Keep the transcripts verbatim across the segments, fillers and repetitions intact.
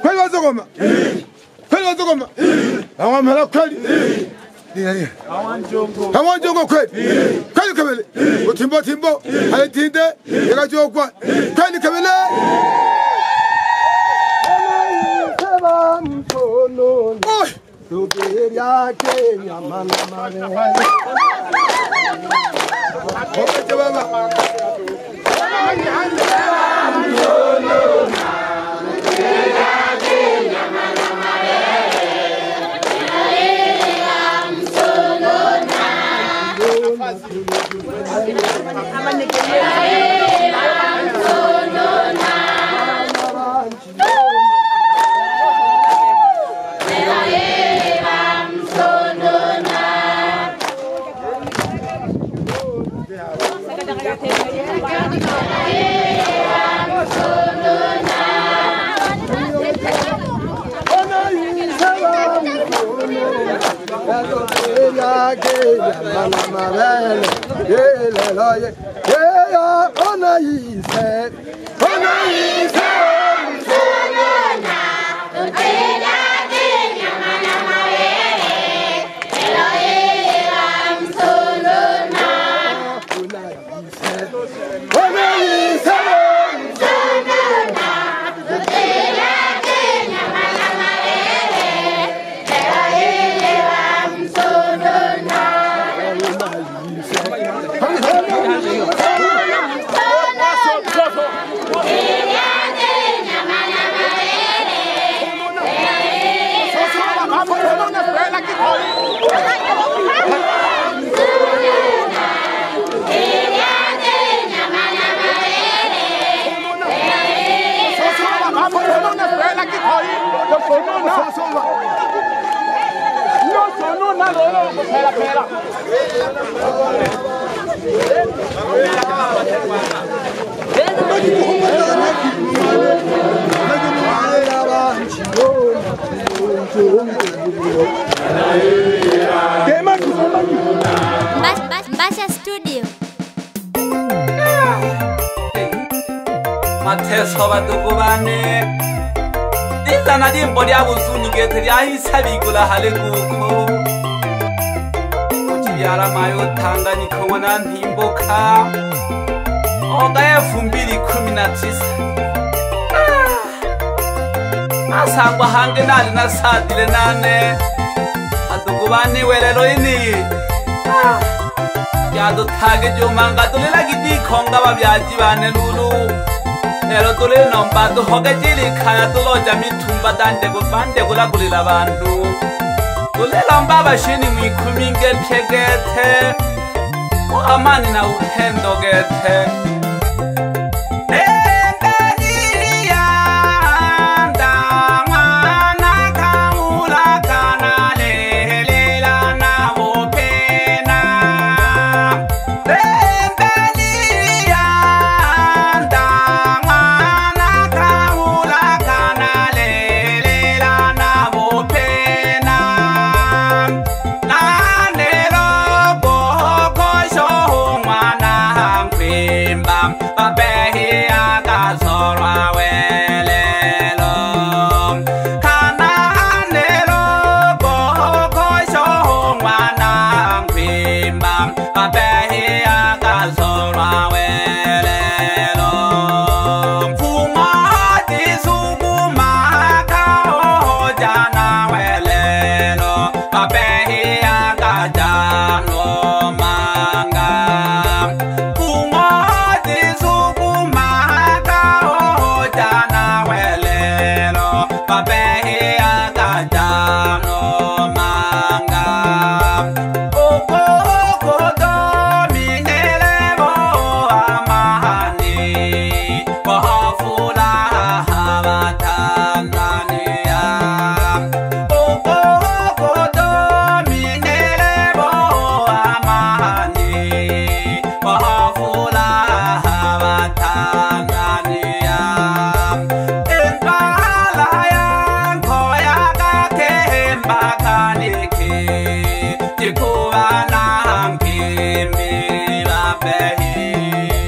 kweli wazogoma kweli wazogoma awamela kweli nini hawanjongo kweli kweli kabele utimbo timbo halitinde yakajokwa kweli kabele Oi Tukiria Kenya mama mama Oke baba Mbasha Studio. Mateso badugubane Dizana dimbo lya buzuni gete lyahisabigura hale kuko Uchibyara mayo Tanganyika wana ntimboka Oga yafumbiri kumi na tisa Asangwa hange nali nasadile nane Adugubane welero ini Yadutage jomanga tulela gidikonga babyaji bane lulu Ero tule nomba duhoge jili kaya tuloja mitumba dande gubande gulagulila abantu Tule lomba bashini mwikumi ngepye gete Amani na upendo gete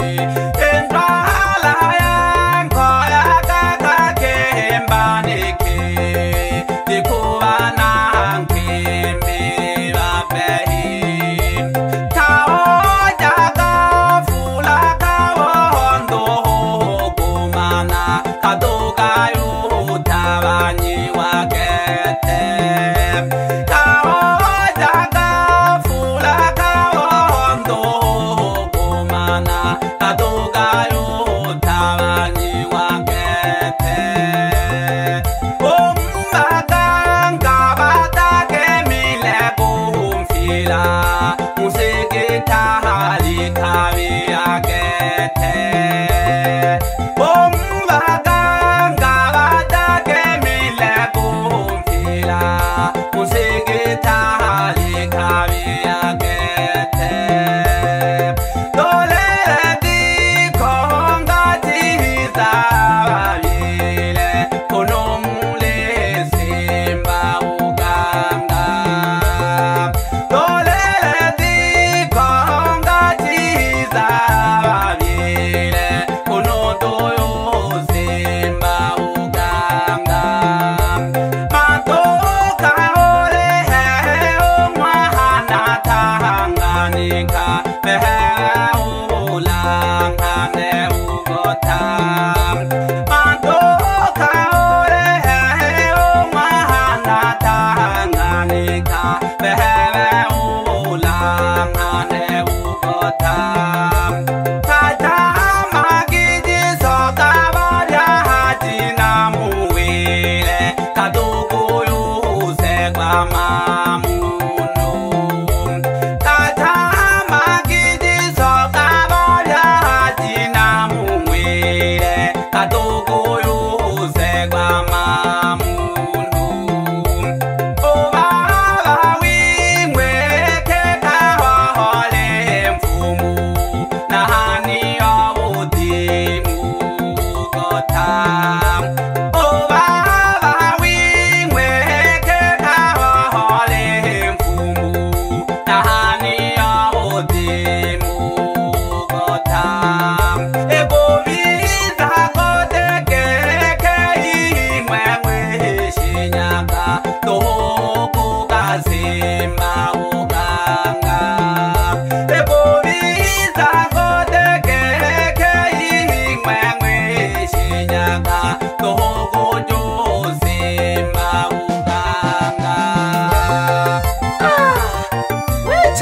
Bye.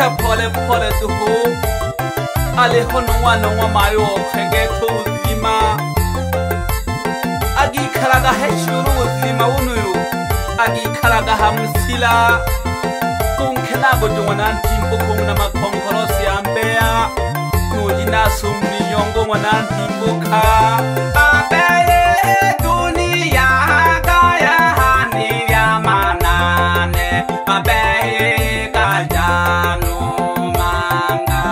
icha pole pole tuhu aleho nongwa nongwa mayo khenge thu uzima agi khalaga heshuru uzima unuyu agi khalaga hamsila kunkhela go jongona ntimbo khomna makhonkholosi ambea nujina sumni yongo mwana ntimbo kha abeye dunia gaya hani ya manane abeye kajanu manga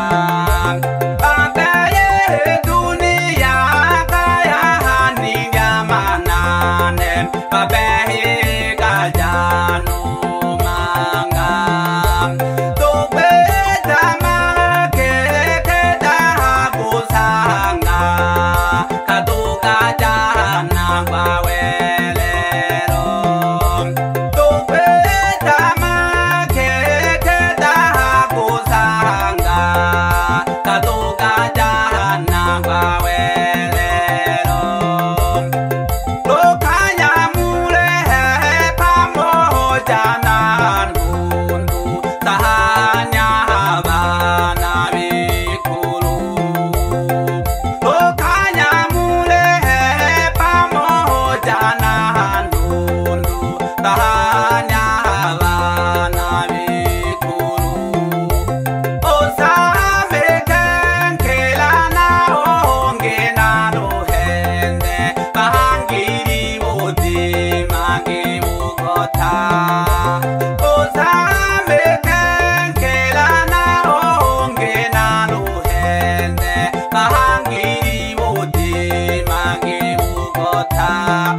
abeye dunia gaya hani ya manane abeye kajanu manga tobe dama ke ke da kusanga kaduka jana bawelero tobe dama ke ke da kusanga kaduka jana bawelero lokaya mule pamo jana nundu tahanya bana bikulu lokaya mule pamo jana nundu tahanya bana bikulu osame kenkela na onge na rohende bahangiri bodi magi bugota osame kenkela na onge na rohende bahangiri bodi magi bugota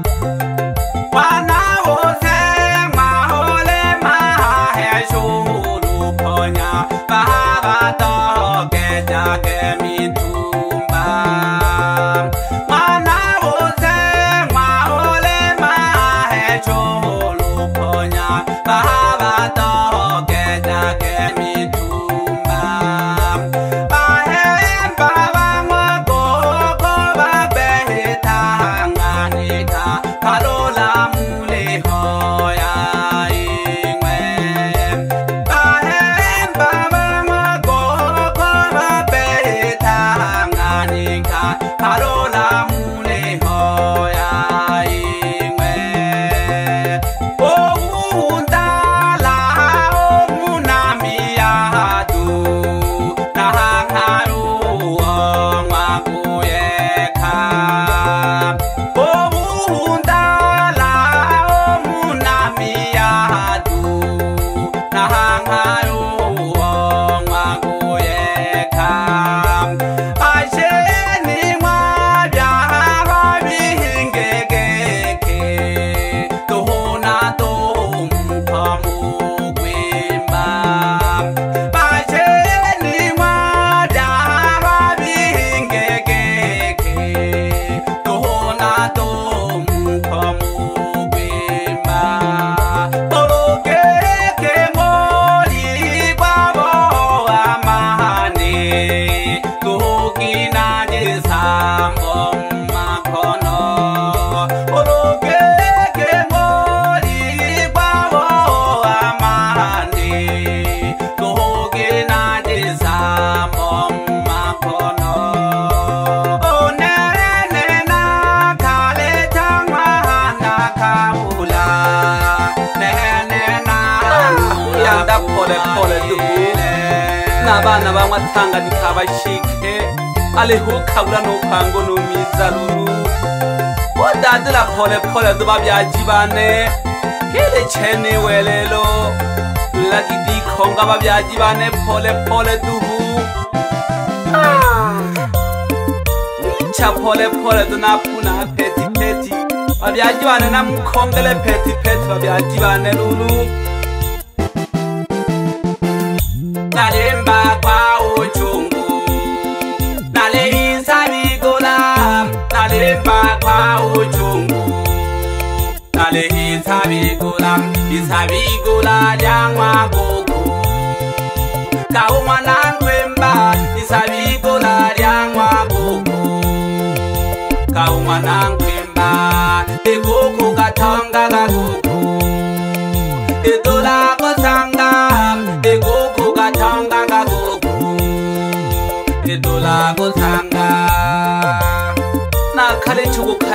wana ose mahole mahe shuru ponya bahaba toke jage mitumba wana ose mahole mahe shuru ponya bahaba toke jage mitumba bahe baba mwakoko babehe tanganika parola mule hoya ingwe bahe baba mwakoko babehe tanganika parola mule hoya ingwe oundala omunamiyadu nahangaru ongwakuyeka oundala omunamiyadu nahangaru ongwakuyeka asheni mwabyahaba bihingegeke tuhuna tumupamugwimba asheni mwabyahaba bihingegeke tuhuna tumupamugwimba olukeke ngoli kwabo amahane tuhukinajisambo makono olukeke ngoli kwabo amahane tuhukinajisambo makono onene nakale changwana kabula nene na yanda pole pole dubu n'abana bamwathanga nikabashike aleho kabula no kwango no mizalulu odadila pole pole duba byajibane kile chene welelo lagidi khonga babyajibane pole pole dubu icha pole pole dunapuna peti peti babyajibane namkhongele peti peti babyajibane lulu nalemba kwa uchungu nalehisa bigola nalemba kwa uchungu nalehisa bigola isabigola lyangwa gogo kaumwana nkwemba isabigola lyangwa gogo kaumwana nkwemba egogo gatonga gagogo edola kosanga egogo gatonga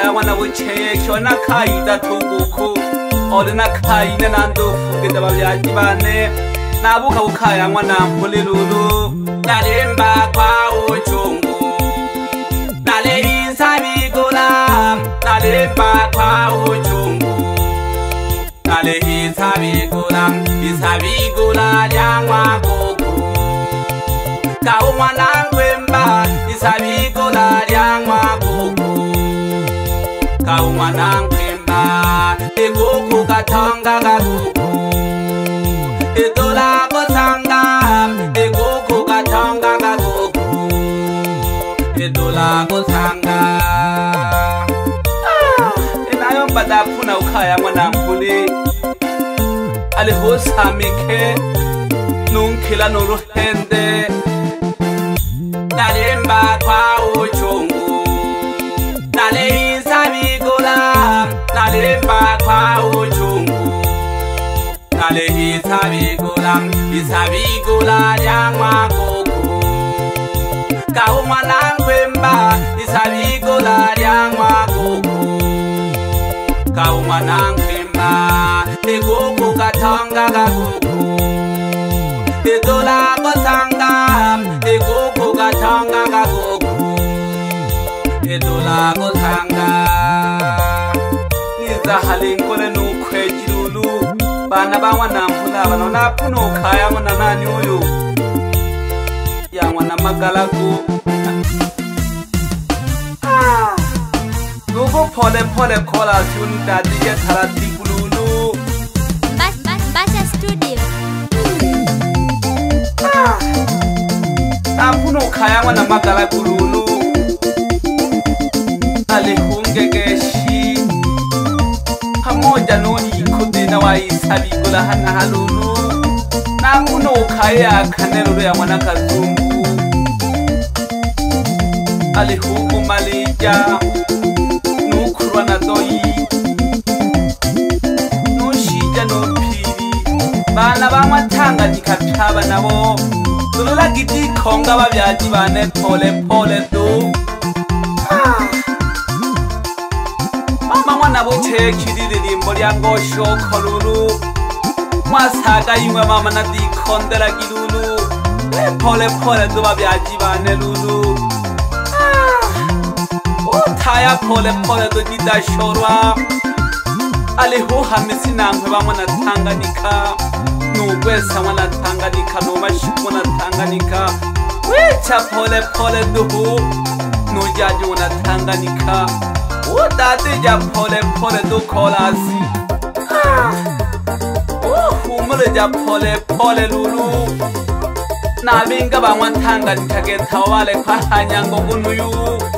kaya wana bucheye kyona kaida tuguku orina kaine nando fugeda babyaji bane nabuka bukaya wana mpulilulu nalemba kwa uchungu nalehisa bigula nalemba kwa uchungu nalehisa bigula bisa bigula lyangwa kuku kaumwa nangwemba bisa bigula lyangwa kuku kaumwa nangwemba ekuku katonga kakuku etola kosanga ekuku katonga kakuku etola kosanga enayo mbadafuna ukhaya mwana mpuli alihosamike nunkhila noruhende nalemba kwa uchungu nalehisa bigula nalemba kwa uchungu nalehisa bigula bisa bigula lyangwa kuku kaumwa nangwemba bisa bigula lyangwa kuku kaumwa nangwemba ekuku katonga kakuku etola kosanga ekuku katonga kakuku etola kosanga nizahalinkole nukhwejilulu bana bamwana mpula bano napuna ukhaya mwana nani uyu yamwana magalaku lugu pole pole kola syundadiye tharatikululu Basha Studio. napuna ukhaya mwana magalakululu alihungegeshi pamoja nonyikudina waisabigula hana halulu napuna ukhaya akhanelulu ya mwana kazungu alihugu malija nukhulwa na doyi nushija nopili bana bamwatanganika phaba nabo tulula gidi khonga babyaji bane pole pole tu mama mwana bucheye kiririmbo lya ngosho kholulu mwasaga yimwe mama nadikhondela kilulu pole pole tu babyaji bane lulu uthaya pole pole tu didashorwa alihuha misinangwe bamwana Tanganyika nukwesa mwana Tanganyika nomashiku mwana Tanganyika wicha pole pole duhu nujaji mwana Tanganyika utatija pole pole du kolasi uhumuleja pole pole lulu nabinga bamwa Tanganyika getawo bale kwa hanyango gunuyu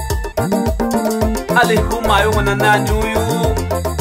alihumayo mwana nani uyu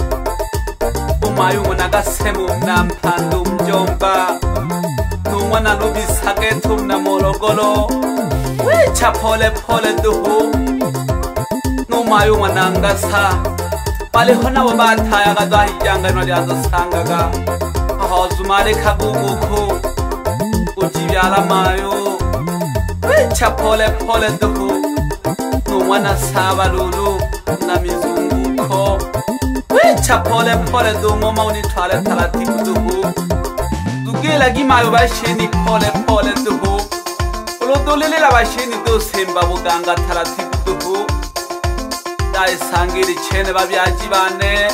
umayo mwana gasemu mnampandu mjomba numwana lubisake tumna morogolo wicha pole pole duhu numayo mwana ngasa baliho nabo batayaga dwahijangano lyazosangaga ahozumare kaguguku ujibyala mayo wicha pole pole duhu numwana sabalulu na mizunguko wicha pole pole dumoma unitwale taratibu duhu dugela gimayo basheni pole pole duhu ulodolelera basheni dosemba buganga taratibu duhu daisangiri chene babyaji bane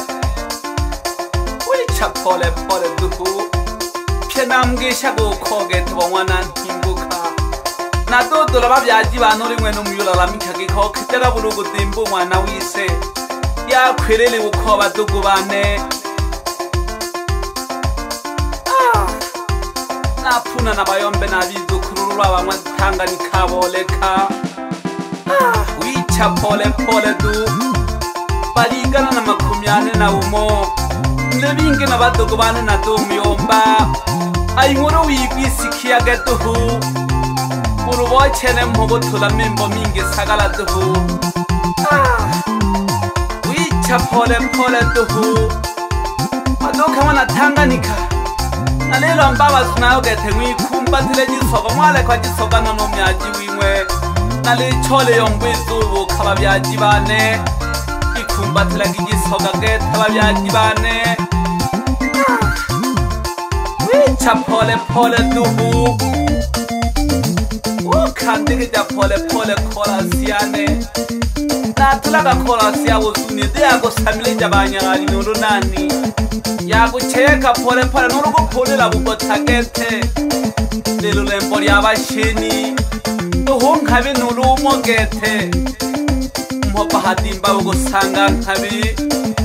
wicha pole pole duhu pyenambwisha gukogeta bomwana ntimbuka nadodola babyaji bane uri mwene umuyulala mikagiko kitera bulugu dimbu mwana wise yakwirele uko badugu bane napuna nabayombe nabizukururu lwabamwa Tanganyika boleka wicha pole pole du baligana na makumi ane na umo ndebinge na badugu bane na du muyomba ayinkuru wigwisikiyaga duhu urubochene mpogotula mimbo mingi sagala duhu wicha pole pole duhu maduka mwana Tanganyika na lelo mbabazi nayo gete mwikumbatile jisoga mwale kwa jisoga nono myaji wimwe na lichole yombwizubu kaba byaji bane mitumba tulagigisoga gete babyagibane wica pole pole duhu ukandikija pole pole korasiyane natulaga korasiya wuzuni diyagosamilija banyagari nurunani yagucheka pole pole nurugupulila bugota gete lilulembo lyabashini duhu nkabi nurumo gete mhoba hadimba bugusanga nkabi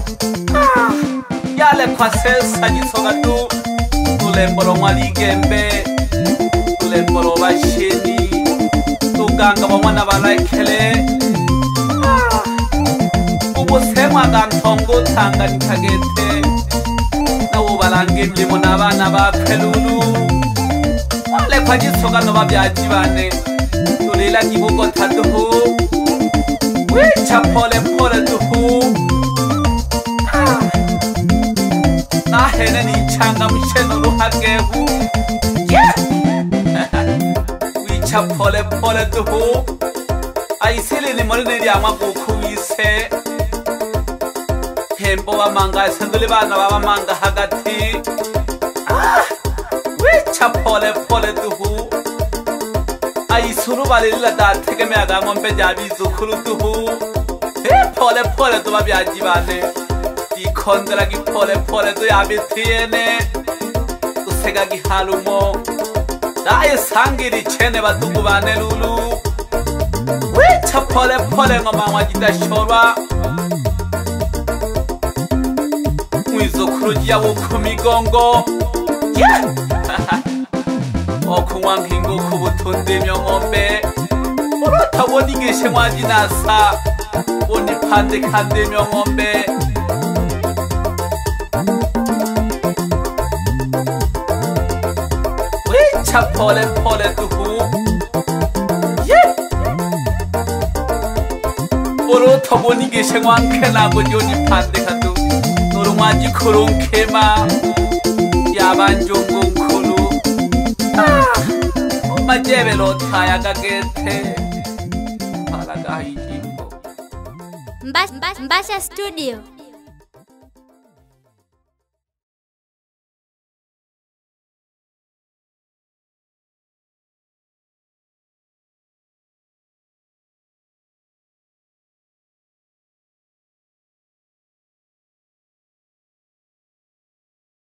yale kwa sesa gisoga du tulembolo mwaligembe tulembolo bashini tuganga bamwana barakele ubusemwa gantongo tanganyika gete nawo barange mlimo n'abana bapelulu ale kwa gisoga no babyagibane tulila gibugota duhu wica pole pole duhu nahene nicanga musheno ruhagehu wica pole pole duhu ayisili ni moline lyamaguku wise hembo bamanga senduli bana babamanga hagati wica pole pole duhu ayisuru balilila dategemeaga ngombe jabizukuru duhu pole pole duba byagibane ikondera gipole pole du yabitiyene usega gihalumo daye sangiri chene badugubane lulu wica pole pole ngoma wajidashorwa mwizukuru jyawo kumigongo okunywa nkingo kubutunde imyongombe urotabona igishe mwajinasa unipande kande imyongombe wica pole pole duhu urotabona igishe mwanke nago unipande kadu nurumwaji kurunkema yabanjungu nkuru majebe lotaya gagete palagahijimbo Mbasha Studio.